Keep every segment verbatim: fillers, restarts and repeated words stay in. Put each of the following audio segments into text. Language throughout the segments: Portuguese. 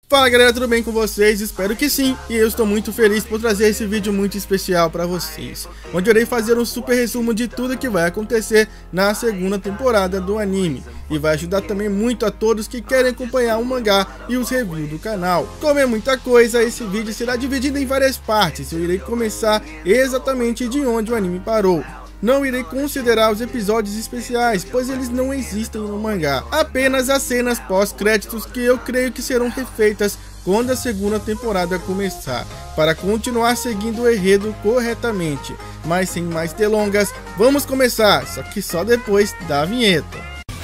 Fala galera, tudo bem com vocês? Espero que sim, e eu estou muito feliz por trazer esse vídeo muito especial para vocês, onde eu irei fazer um super resumo de tudo que vai acontecer na segunda temporada do anime, e vai ajudar também muito a todos que querem acompanhar o mangá e os reviews do canal. Como é muita coisa, esse vídeo será dividido em várias partes, eu irei começar exatamente de onde o anime parou. Não irei considerar os episódios especiais, pois eles não existem no mangá. Apenas as cenas pós-créditos que eu creio que serão refeitas quando a segunda temporada começar, para continuar seguindo o enredo corretamente. Mas sem mais delongas, vamos começar, só que só depois da vinheta.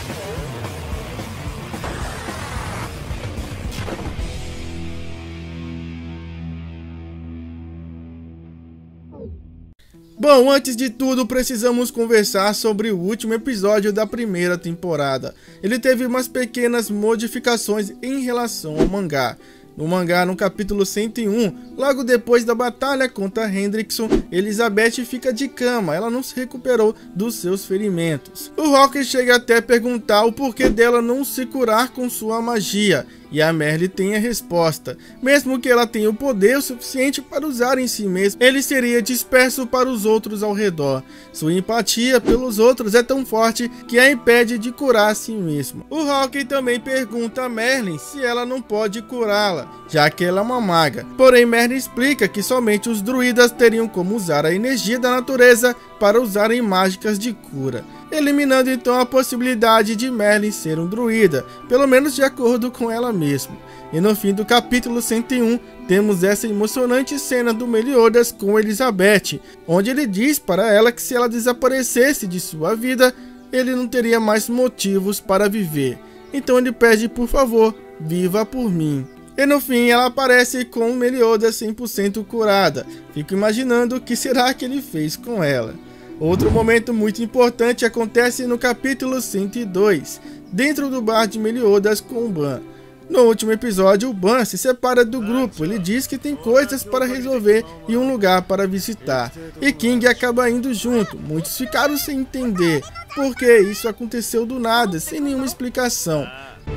Bom, antes de tudo, precisamos conversar sobre o último episódio da primeira temporada. Ele teve umas pequenas modificações em relação ao mangá. No mangá, no capítulo cento e um, logo depois da batalha contra Hendrickson, Elizabeth fica de cama, ela não se recuperou dos seus ferimentos. O Rock chega até a perguntar o porquê dela não se curar com sua magia, e a Merle tem a resposta: mesmo que ela tenha o poder o suficiente para usar em si mesma, ele seria disperso para os outros ao redor. Sua empatia pelos outros é tão forte que a impede de curar a si mesma. O Rock também pergunta a Merle se ela não pode curá-la, já que ela é uma maga. Porém, Merle explica que somente os druidas teriam como usar a energia da natureza para usarem mágicas de cura, eliminando então a possibilidade de Merle ser um druida, pelo menos de acordo com ela mesma. E no fim do capítulo cento e um, temos essa emocionante cena do Meliodas com Elizabeth, onde ele diz para ela que se ela desaparecesse de sua vida, ele não teria mais motivos para viver. Então ele pede: por favor, viva por mim. E no fim ela aparece com Meliodas cem por cento curada. Fico imaginando o que será que ele fez com ela. Outro momento muito importante acontece no capítulo cento e dois, dentro do bar de Meliodas com o Ban. No último episódio, o Ban se separa do grupo, ele diz que tem coisas para resolver e um lugar para visitar, e King acaba indo junto. Muitos ficaram sem entender porque isso aconteceu do nada, sem nenhuma explicação.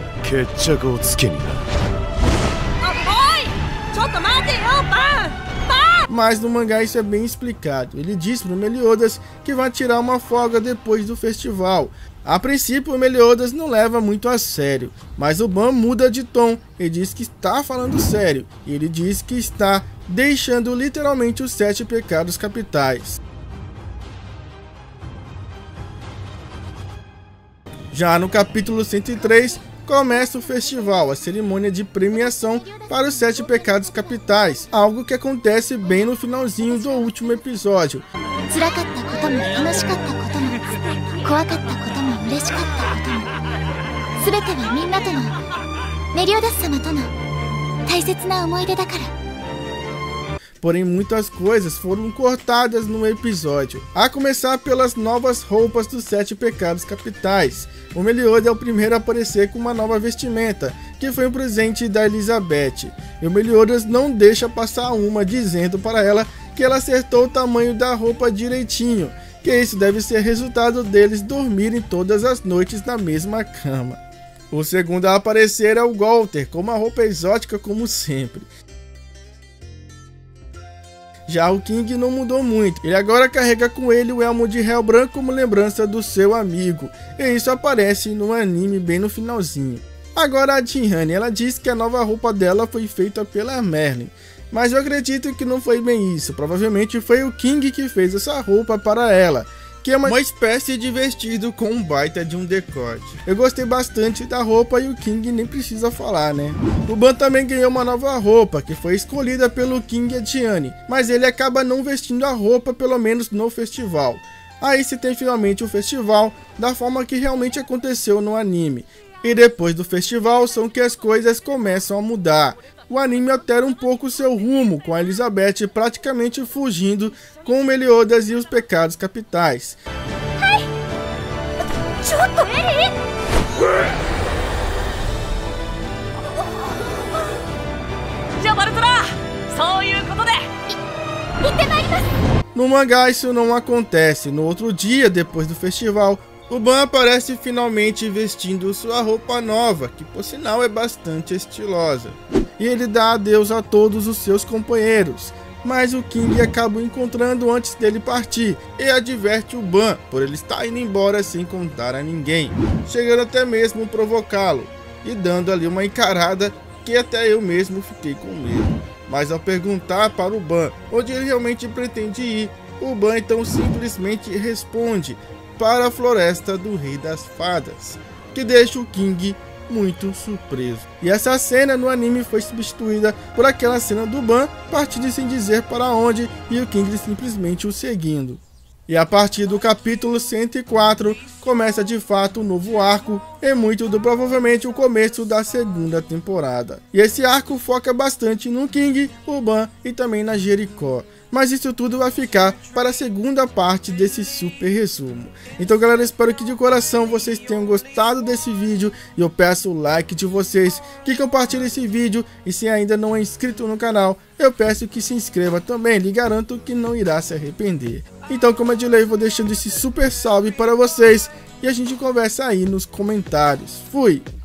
Mas no mangá isso é bem explicado. Ele diz para o Meliodas que vai tirar uma folga depois do festival. A princípio o Meliodas não leva muito a sério, mas o Ban muda de tom e diz que está falando sério. E ele diz que está deixando literalmente os sete pecados capitais. Já no capítulo cento e três, começa o festival, a cerimônia de premiação para os sete pecados capitais, algo que acontece bem no finalzinho do último episódio. Porém, muitas coisas foram cortadas no episódio, a começar pelas novas roupas dos sete pecados capitais. O Meliodas é o primeiro a aparecer com uma nova vestimenta, que foi um presente da Elizabeth. E o Meliodas não deixa passar uma, dizendo para ela que ela acertou o tamanho da roupa direitinho, que isso deve ser resultado deles dormirem todas as noites na mesma cama. O segundo a aparecer é o Golter, com uma roupa exótica como sempre. Já o King não mudou muito, ele agora carrega com ele o elmo de réu branco como lembrança do seu amigo, e isso aparece no anime bem no finalzinho. Agora a Jinhane, ela diz que a nova roupa dela foi feita pela Merlin, mas eu acredito que não foi bem isso, provavelmente foi o King que fez essa roupa para ela, que é uma, uma espécie de vestido com um baita de um decote. Eu gostei bastante da roupa e o King nem precisa falar, né? O Ban também ganhou uma nova roupa, que foi escolhida pelo King e a Tiane, mas ele acaba não vestindo a roupa, pelo menos no festival. Aí se tem finalmente o festival, da forma que realmente aconteceu no anime. E depois do festival são que as coisas começam a mudar. O anime altera um pouco seu rumo, com a Elizabeth praticamente fugindo com o Meliodas e os pecados capitais. No mangá isso não acontece. No outro dia, depois do festival, o Ban aparece finalmente vestindo sua roupa nova, que por sinal é bastante estilosa. e ele dá adeus a todos os seus companheiros. Mas o King acaba o encontrando antes dele partir e adverte o Ban por ele estar indo embora sem contar a ninguém, chegando até mesmo provocá-lo e dando ali uma encarada que até eu mesmo fiquei com medo. Mas ao perguntar para o Ban onde ele realmente pretende ir, o Ban então simplesmente responde para a floresta do Rei das Fadas, que deixa o King muito surpreso. E essa cena no anime foi substituída por aquela cena do Ban partindo sem dizer para onde e o King simplesmente o seguindo. E a partir do capítulo cento e quatro começa de fato um novo arco e muito do provavelmente o começo da segunda temporada. E esse arco foca bastante no King, o Ban e também na Jericó. Mas isso tudo vai ficar para a segunda parte desse super resumo. Então galera, espero que de coração vocês tenham gostado desse vídeo e eu peço o like de vocês, que compartilhem esse vídeo e se ainda não é inscrito no canal, eu peço que se inscreva também, lhe garanto que não irá se arrepender. Então como é de lei, vou deixando esse super salve para vocês e a gente conversa aí nos comentários. Fui!